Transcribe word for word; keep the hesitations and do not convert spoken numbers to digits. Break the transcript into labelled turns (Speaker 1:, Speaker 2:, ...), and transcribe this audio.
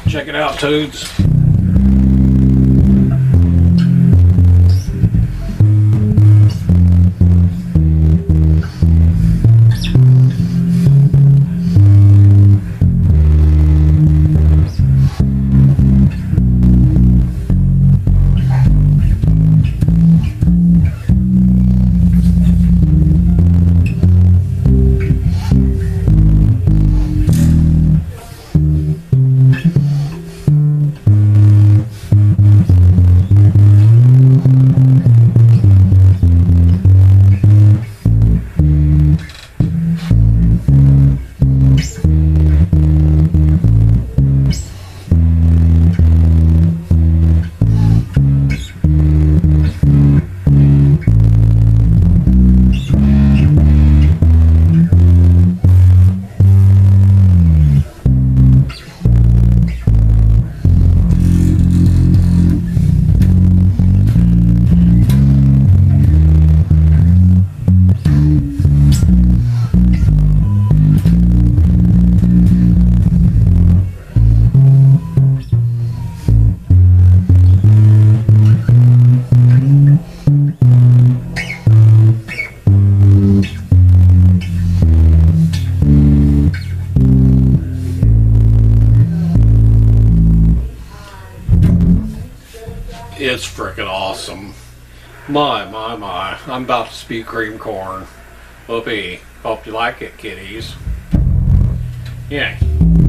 Speaker 1: Check it out, Toots. It's freaking awesome. My, my, my. I'm about to spew cream corn. Whoopee. Hope you like it, kiddies. Yeah.